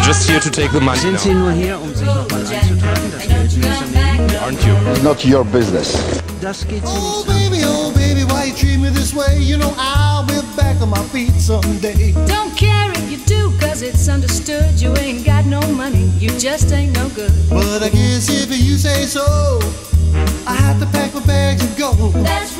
just here to take the money Sind Sie now, nur hier, um sich nochmal einzutragen, das Geld zu nehmen? aren't you? It's not your business. Das geht Sie Oh nichts an. baby, why you treat me this way? You know I'll be back on my feet someday. Don't care if you do, cause it's understood. You ain't got no money, you just ain't no good. But I guess if you say so, I have to pack my bags and go. That's